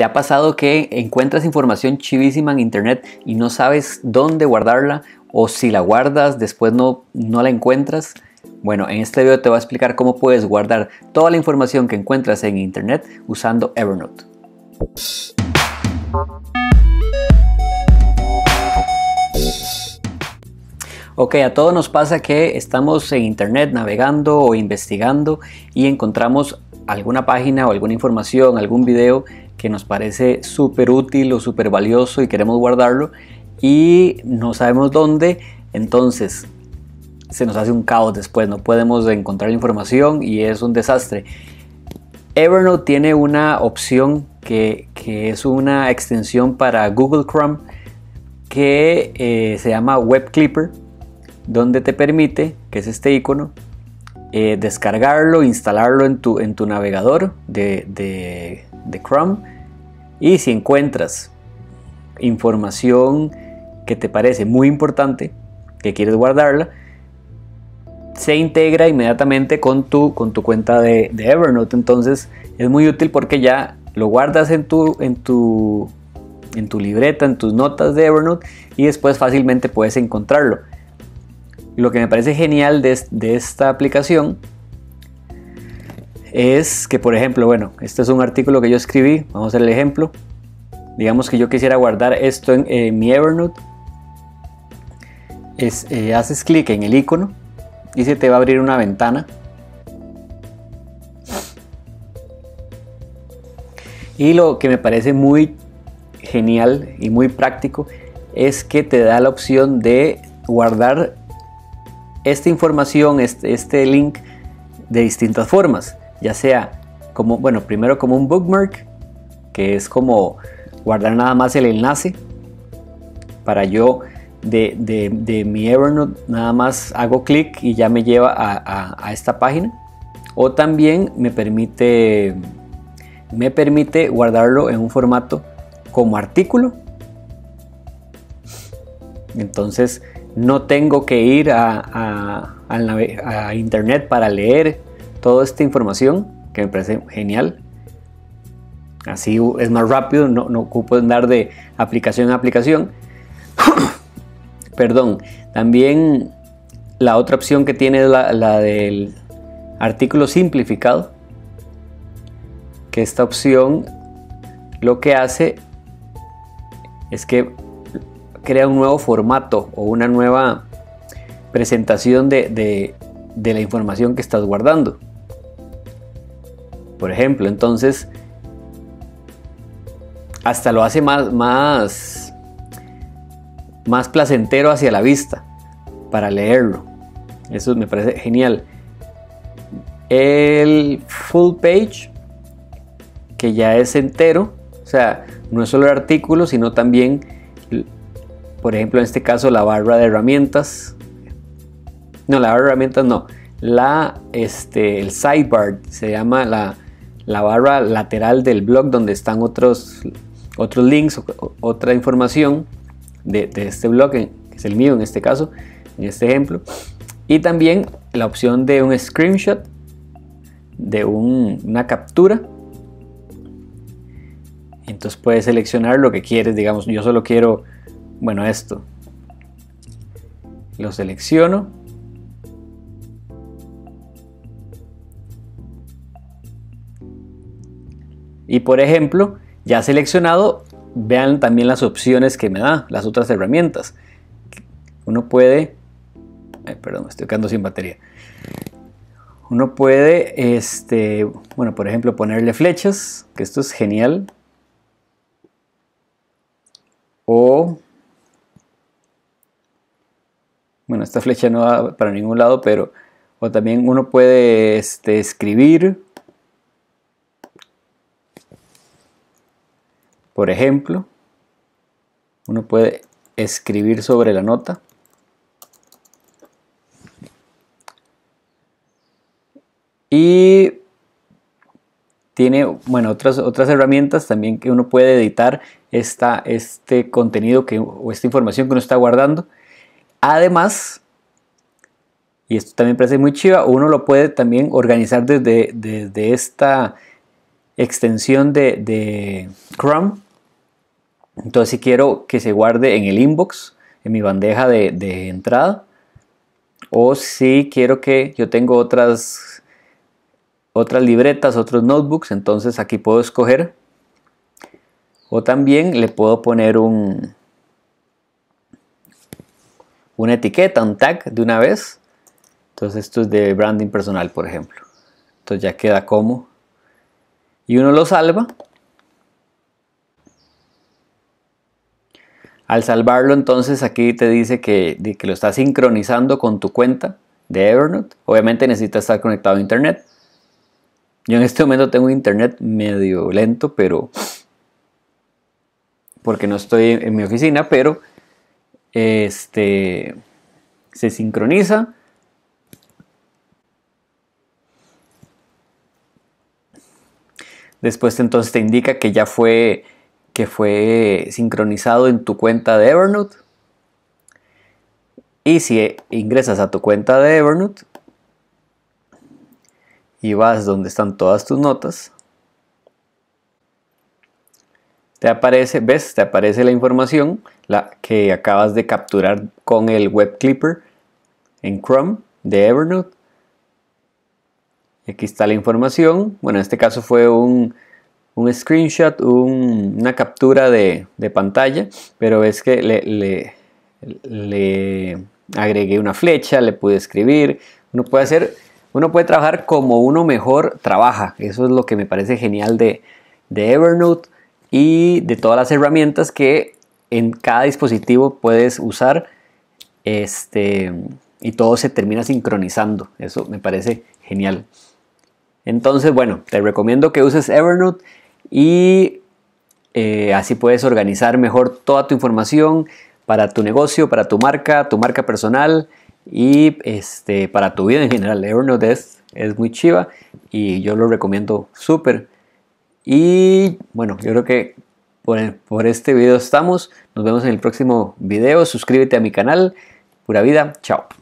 ¿Te ha pasado que encuentras información chivísima en internet y no sabes dónde guardarla? O si la guardas después no la encuentras. Bueno, en este video te voy a explicar cómo puedes guardar toda la información que encuentras en internet usando Evernote. Ok, a todos nos pasa que estamos en internet navegando o investigando y encontramos alguna página o alguna información, algún video que nos parece súper útil o súper valioso y queremos guardarlo y no sabemos dónde. Entonces se nos hace un caos después, no podemos encontrar la información y es un desastre. Evernote tiene una opción que es una extensión para Google Chrome que se llama Web Clipper, donde te permite, que es este icono, descargarlo, instalarlo en tu navegador de Chrome, y si encuentras información que te parece muy importante, que quieres guardarla, se integra inmediatamente con tu cuenta de Evernote. Entonces es muy útil porque ya lo guardas en tu libreta, en tus notas de Evernote, y después fácilmente puedes encontrarlo. Lo que me parece genial de esta aplicación es que, por ejemplo, bueno, este es un artículo que yo escribí, vamos a hacer el ejemplo. Digamos que yo quisiera guardar esto en mi Evernote. Haces clic en el icono y se te va a abrir una ventana. Y lo que me parece muy genial y muy práctico es que te da la opción de guardar esta información, este link, de distintas formas, ya sea como, bueno, primero como un bookmark, que es como guardar nada más el enlace para yo de mi Evernote nada más hago clic y ya me lleva a esta página, o también me permite guardarlo en un formato como artículo. Entonces no tengo que ir a internet para leer toda esta información, que me parece genial. Así es más rápido, no ocupo andar de aplicación a aplicación. Perdón. También la otra opción que tiene es la del artículo simplificado, que esta opción lo que hace es que crea un nuevo formato o una nueva presentación de la información que estás guardando. Por ejemplo, entonces hasta lo hace más placentero hacia la vista para leerlo. Eso me parece genial. El full page, que ya es entero, o sea, no es solo el artículo, sino también, por ejemplo, en este caso la barra de herramientas. No, la barra de herramientas no. El sidebar se llama la barra lateral del blog, donde están otros links, otra información de este blog, que es el mío en este caso, en este ejemplo. Y también la opción de un screenshot, de una captura. Entonces puedes seleccionar lo que quieres. Digamos, yo solo quiero, bueno, esto. Lo selecciono. Y por ejemplo, ya seleccionado, vean también las opciones que me da, las otras herramientas. Uno puede, perdón, estoy quedando sin batería. Uno puede, bueno, por ejemplo, ponerle flechas, que esto es genial. O, bueno, esta flecha no va para ningún lado, pero, o también uno puede escribir. Por ejemplo, uno puede escribir sobre la nota. Y tiene, bueno, otras herramientas también, que uno puede editar este contenido o esta información que uno está guardando. Además, y esto también parece muy chiva, uno lo puede también organizar desde extensión de Chrome. Entonces si quiero que se guarde en el inbox, en mi bandeja de entrada, o si quiero que yo tengo otras libretas, otros notebooks, entonces aquí puedo escoger, o también le puedo poner una etiqueta, un tag de una vez. Entonces esto es de branding personal, por ejemplo. Entonces ya queda como, y uno lo salva. Al salvarlo, entonces aquí te dice que lo está sincronizando con tu cuenta de Evernote. Obviamente necesita estar conectado a internet. Yo en este momento tengo internet medio lento, pero porque no estoy en mi oficina, pero se sincroniza. Después entonces te indica que ya fue sincronizado en tu cuenta de Evernote. Y si ingresas a tu cuenta de Evernote y vas donde están todas tus notas, te aparece, ¿ves? Te aparece la información que acabas de capturar con el Web Clipper en Chrome de Evernote. Y aquí está la información. Bueno, en este caso fue un screenshot, una captura de pantalla, pero es que le agregué una flecha, le pude escribir. Uno puede trabajar como uno mejor trabaja. Eso es lo que me parece genial de Evernote y de todas las herramientas que en cada dispositivo puedes usar, y todo se termina sincronizando. Eso me parece genial. Entonces, bueno, te recomiendo que uses Evernote y así puedes organizar mejor toda tu información para tu negocio, para tu marca personal y para tu vida en general. Evernote es muy chiva y yo lo recomiendo súper. Y bueno, yo creo que por este video estamos. Nos vemos en el próximo video. Suscríbete a mi canal. Pura vida. Chao.